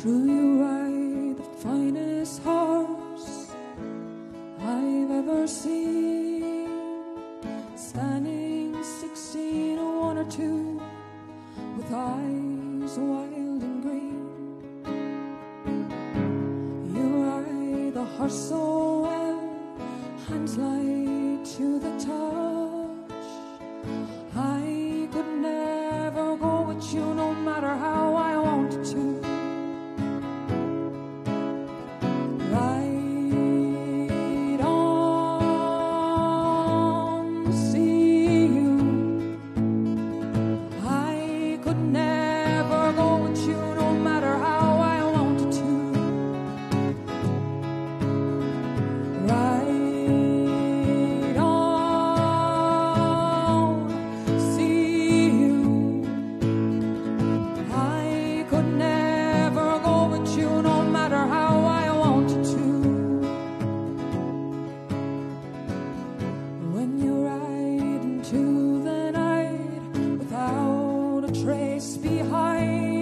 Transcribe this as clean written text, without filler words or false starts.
True, you ride the finest horse I've ever seen, standing 16, one or two, with eyes wild and green. You ride the horse so well, hands light to the touch. I could never go with you, no matter how I wanted to. Trace behind